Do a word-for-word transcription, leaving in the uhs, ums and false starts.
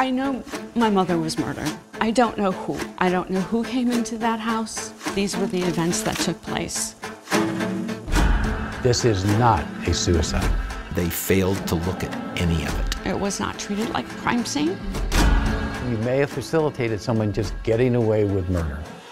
I know my mother was murdered. I don't know who. I don't know who came into that house. These were the events that took place. This is not a suicide. They failed to look at any of it. It was not treated like a crime scene. You may have facilitated someone just getting away with murder.